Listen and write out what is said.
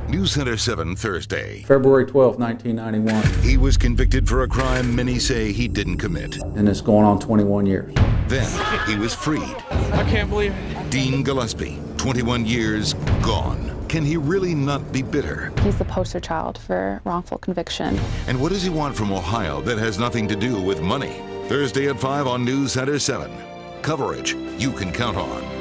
Newscenter 7 Thursday. February 12, 1991. He was convicted for a crime many say he didn't commit. And it's going on 21 years. Then he was freed. I can't believe it. Dean Gillespie, 21 years gone. Can he really not be bitter? He's the poster child for wrongful conviction. And what does he want from Ohio that has nothing to do with money? Thursday at 5 on Newscenter 7. Coverage you can count on.